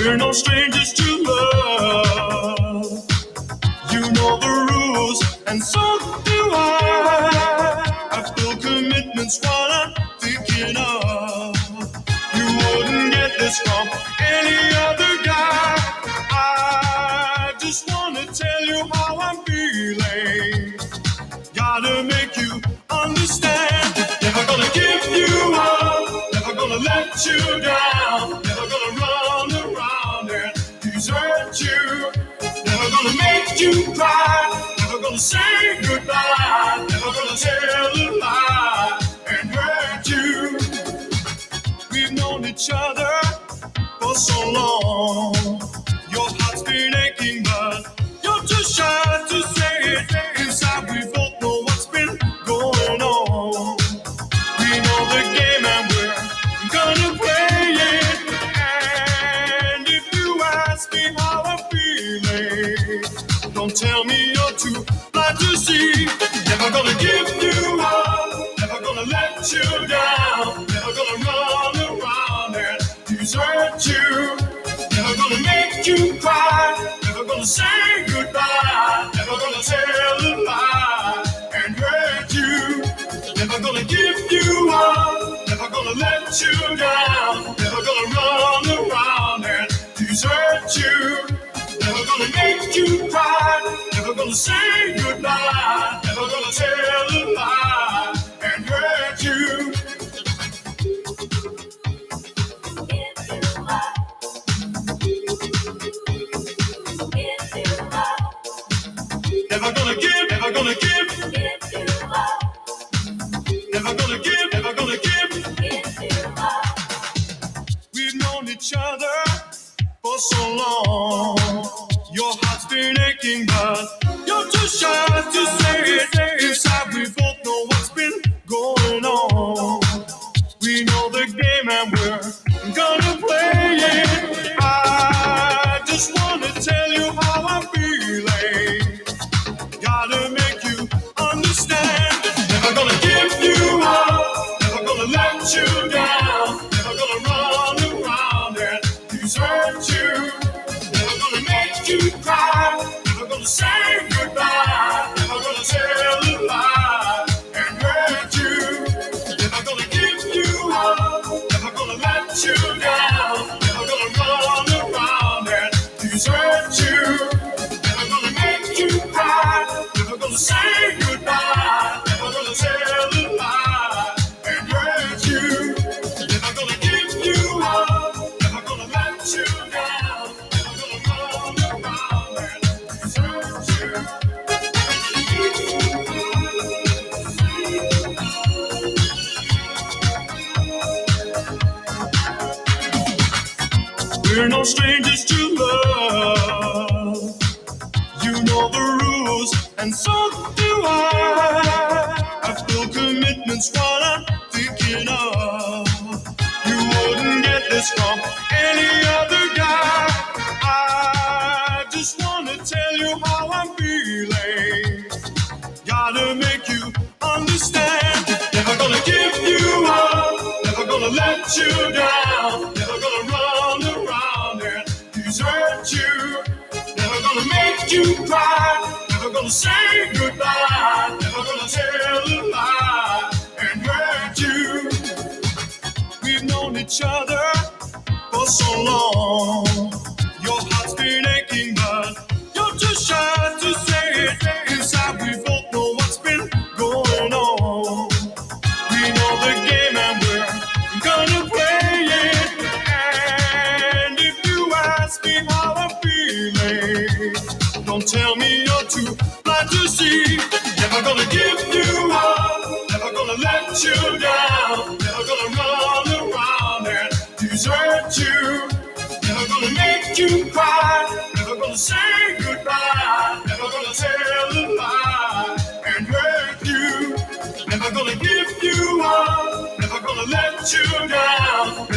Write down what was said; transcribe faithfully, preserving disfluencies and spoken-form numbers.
We're no strangers to love. You know the rules, and so do I. I feel commitment's what I'm thinking of. You wouldn't get this from any other guy. I just wanna tell you how I'm feeling. Gotta make you understand. Never gonna give you up. Never gonna let you down. Never gonna run around and desert you. Never gonna make you cry. Never gonna say goodbye. Never gonna tell a lie and hurt you. We've known each other for so long. Your heart's been aching, but you're too shy to say it. Inside we both know what's been going on. We know the game and we're gonna play it. And if you ask me how I'm feeling, don't tell me you're too blind to see. Never gonna give you up. Never gonna let you down. Never gonna run around and desert you. Never gonna make you cry. Never gonna say goodbye. Never gonna tell a lie and hurt you. Never gonna give you up. Never gonna let you down. Never gonna run around and desert you. Never gonna make you cry. Never gonna say goodbye. Never gonna tell a lie and hurt you. Never gonna give, never gonna give. Never gonna give, never gonna give. We've known each other for so long. Your heart's been aching, but you're too shy to say it. Inside we both know what's been going on. We know the game and we're gonna play it. I just wanna tell you how I'm feeling. Gotta make you understand. Never gonna give you up. Never gonna let you down. Never gonna run around and desert you. Never gonna make you cry. Never gonna say goodbye. Never gonna tell a lie and hurt you. Never gonna give you up. Never gonna let you down. Never gonna run around and desert you. Never gonna make you cry. Never gonna say goodbye. Never gonna tell a lie and hurt you. Never gonna give you up. Never gonna let you down. Never gonna run around and desert you. We're no strangers to love. You know the rules, and so do I. I feel commitment's what I'm thinking of. You wouldn't get this from any other guy. I just wanna tell you how I'm feeling. Gotta make you understand. Never gonna give you up. Never gonna let you down. Never gonna run around and desert you. Never gonna make you cry. Never gonna say goodbye. Never gonna tell a lie and hurt you. We've known each other for so long. Your heart's been aching, but you're too shy to say it. Inside we both know what's been going on. We know the game and we're gonna play it. And if you ask me how I'm feeling, don't tell me you're too blind to see. Never gonna give you up. Never gonna let you down. Never gonna run around and desert you. Never gonna make you cry. Never gonna say goodbye. Never gonna tell a lie and hurt you. Never gonna give you up. Never gonna let you down.